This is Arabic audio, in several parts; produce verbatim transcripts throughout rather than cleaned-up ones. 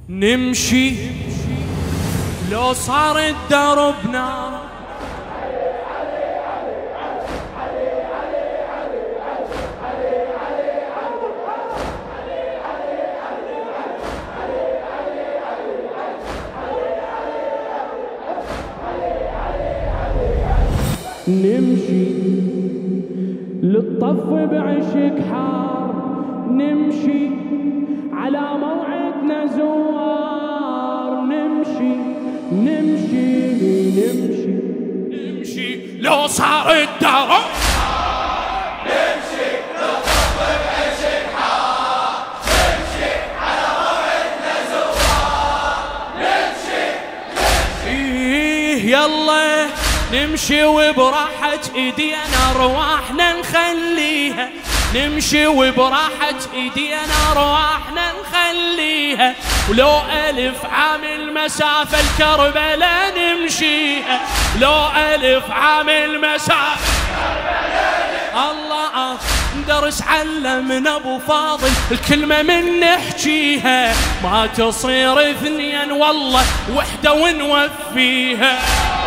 نمشي لو صار الدرب نار، نمشي للطف بعشق حار، نمشي على موعدنا زوار، نمشي نمشي نمشي نمشي لو صار الدرب، نمشي للطف بعشق حار، نمشي على موعدنا زوار، نمشي نمشي يلا نمشي وبراحة ايدينا ارواحنا نخليها، نمشي وبراحة ايدينا ارواحنا نخليها، ولو الف عام المسافة الكربلاء نمشيها، لو الف عام المسافة الكربلاء. الله درس علمنا ابو فاضل الكلمة من نحكيها، ما تصير اثنين والله وحدة ونوفيها،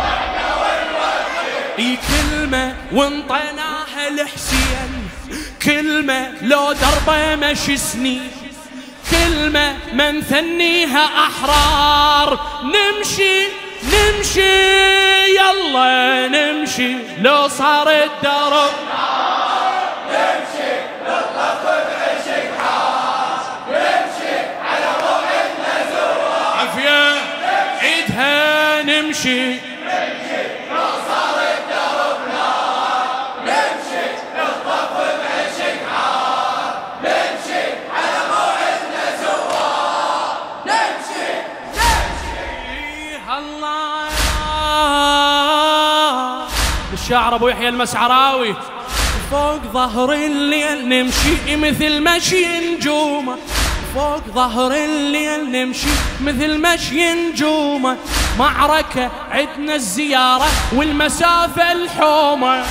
اي كلمة وانطيناها لحسين، كلمة لو دربه مشي سنين، كلمة ما نثنيها أحرار، نمشي نمشي يلا نمشي لو صار الدرب، نمشي للطف بعشق حار، نمشي على موعدنا زوار، عافية عيدها نمشي الشاعر ابو يحيى المسعراوي، فوق ظهر الليل نمشي مثل مشي نجومه، فوق ظهر الليل نمشي مثل مشي نجومه، معركة عدنا الزيارة والمسافة الحومة،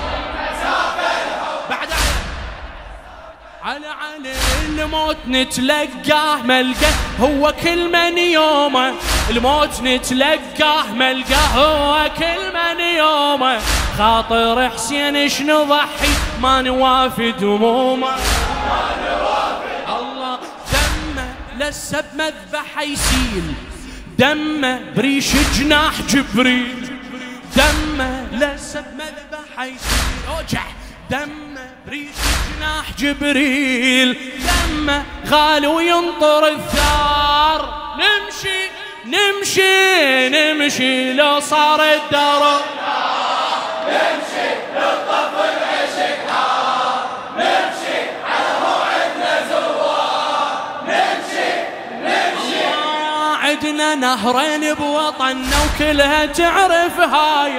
بعد على على الموت نتلقاه ملقاه هو كل من يومه، الموت نتلقاه ملقاه هو كل من يومه، خاطر حسين ايش نضحي ما نوافي دمومه، ما نوافي الله دمه لسه بمذبح يسيل، دمه بريش جناح جبريل، دمه لسه بمذبح يسيل، اوجع دمه بريش جناح جبريل، دمه غالي وينطر الثار، نمشي نمشي نمشي لو صار الدرب، نمشي للطف بعشق حار، نمشي على موعدنا زوار، نمشي نمشي عدنا نهرين بوطننا وكلها تعرف هاي،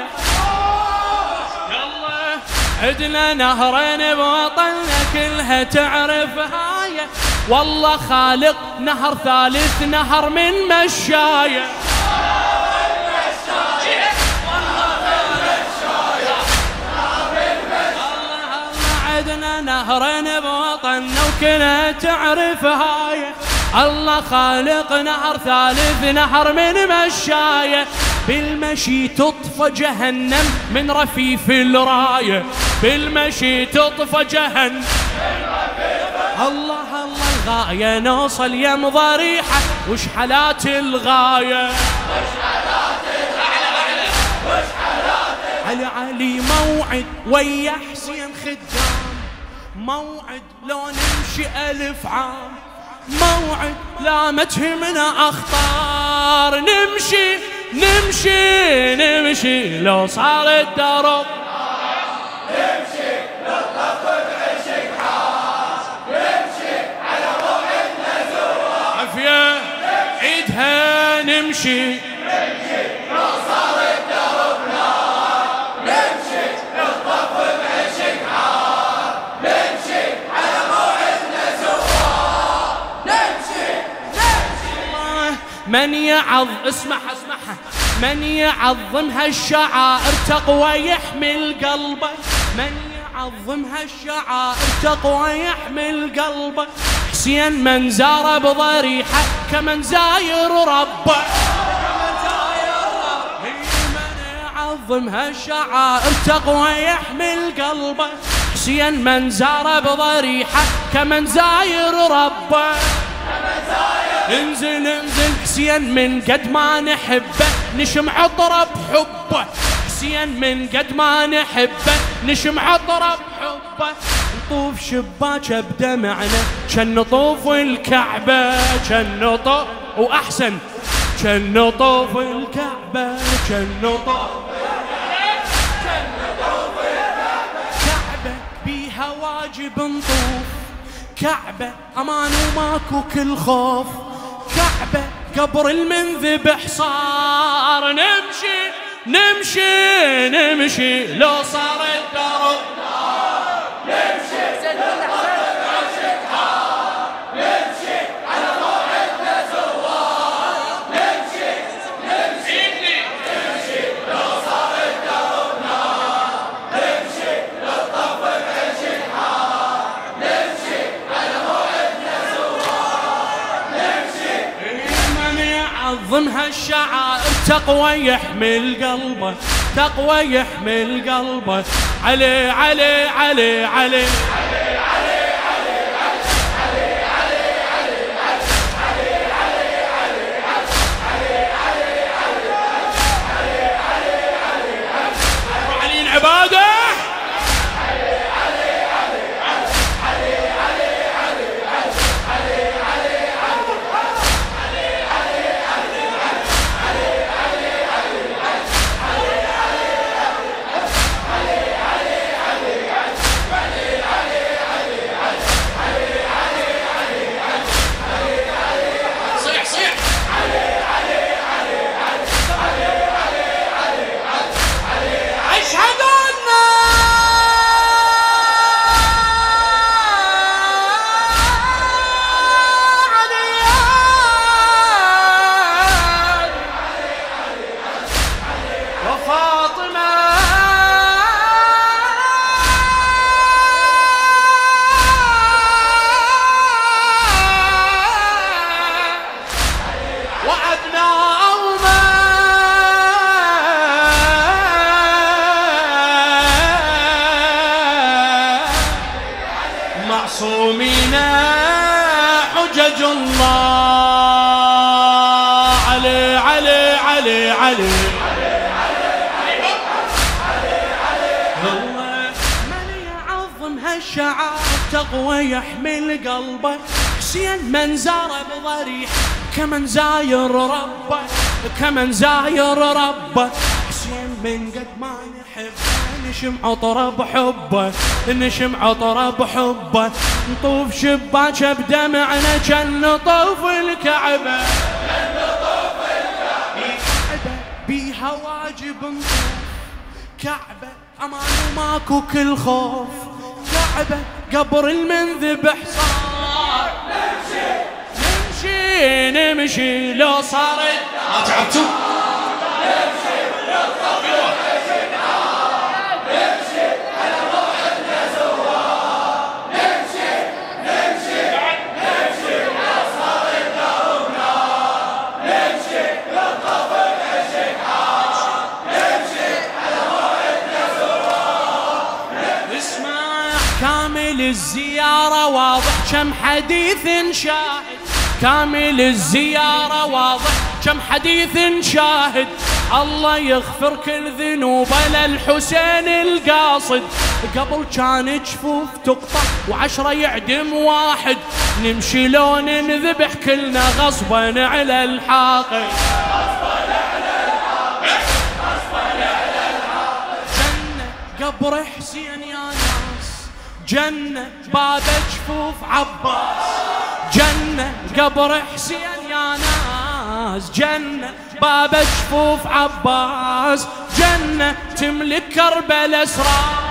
عدنا نهرين بوطننا كلها تعرف هاي، والله خالق نهر ثالث نهر من مشاية، عدنا نهرين بوطننا وكلها تعرف هاي، الله خالق نهر ثالث نهر من مشاية، بالمشي تطفى جهنم من رفيف الراية، بالمشي تطفى جهنم من رفيف الراية، الله الله الغاية نوصل يم ضريحة وش حالات الغاية، وش حالات الغاية، وش حالات علي علي موعد ويا حسين خدام، موعد لو نمشي ألف عام، موعد لا ما تهمنا أخطار، نمشي نمشي نمشي لو صار الدرب، نمشي للطف بعشق حار، نمشي على موعدنا زوار، عافية عيدها نمشي لو صار الدرب نار، نمشي للطف بعشق حار، نمشي على موعدنا زوار، نمشي نمشي من يعظ اسمح اسمحها من يعظم هالشعائر تقوى يحمل قلبه، من يعظم هالشعائر تقوى يحمل قلبه، حسين من زار بضريحه كمن زاير ربه، من يعظم هالشعائر تقوى يحمل قلبه. حسين من زار بضريحه كمن زاير ربه، انزل انزل حسين من قد ما نحبه نشم عطره بحبه. حسين من قد ما نحبه نشم عطره بحبه. نطوف شباكه بدمعنا كان نطوف الكعبه، كان نطوف واحسن كان نطوف الكعبه، كان نطوف كعبه بيها واجب نطوف، كعبه امان وماكو كل خوف، كعبه قبر المنذبح صار نمشي نمشي نمشي لو صار الدرب نمشي نمشي نمشي على موعدنا زوار، نمشي نمشي نمشي لو صار الدرب نار، نمشي نطف بعيش الحار، نمشي على موعدنا زوار، نمشي. من يعظم هالشعائر تقوى يحمل قلبه، تقوى يحمل قلبه. علي علي علي علي عباده معصومين حجج الله. علي علي علي علي الله من يعظم هالشعائر تقوى يحمل قلبه. حسين من زار بضريح كمن زاير ربه، كمن زاير ربه. حسين من قد ما نحبه نشم عطره بحبه، نشم عطره بحبه. نطوف شباكه بدمعنا كان نطوف الكعبه، كان نطوف الكعبه بيها واجب نطوف، كعبه امان وماكو كل خوف، كعبه قبر المنذبح صار نمشي نمشي نمشي لو صارت. ما تعبتوا؟ نمشي نطوف الزيارة واضح كم حديث شاهد، كامل الزيارة واضح كم حديث شاهد. الله يغفر كل ذنوبه للحسين القاصد، قبل كان جفوف تقطع وعشرة يعدم واحد. نمشي لو ننذبح كلنا غصبا على الحاقد، جنة قبر حسين يا ناس، جنة باب جفوف عباس، جنة قبر حسين يا ناس، جنة باب جفوف عباس، جنة تملك كربلاء اسرار.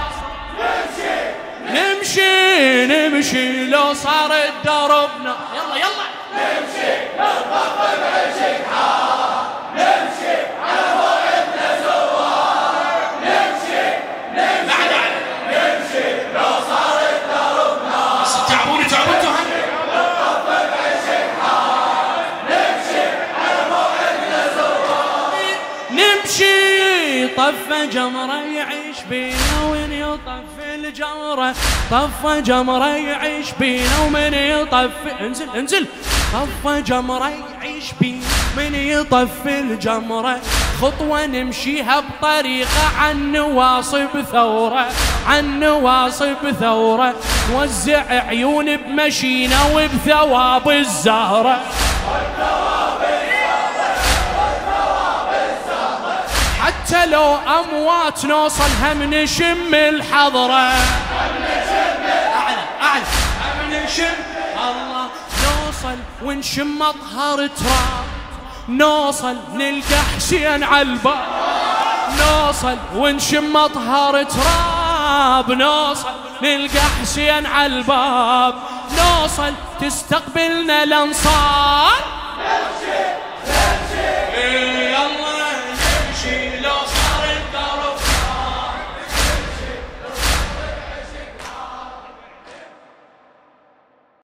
نمشي نمشي لو صار دربنا، يلا يلا نمشي نطبخ بعيش حار، نمشي على موعدنا زوار، نمشي نمشي نمشي لو صار دربنا. تعبوني تعبتوا طفى جمره يعيش بينا ومن يطفي الجمره، طفى جمره يعيش بينا ومن يطفي، انزل انزل، طفى جمره يعيش بينا من يطفي الجمره، خطوه نمشيها بطريقه عن نواصب ثوره، عن نواصب ثوره، نوزع عيون بمشينا وبثواب الزهره، حتى لو أموات نوصل هم نشم الحضرة، أعلى أعلى هم نشم الله، نوصل ونشم مطهر تراب، نوصل نلقى حسين عالباب، نوصل ونشم مطهر تراب، نوصل نلقى حسين عالباب، نوصل تستقبلنا الأنصار.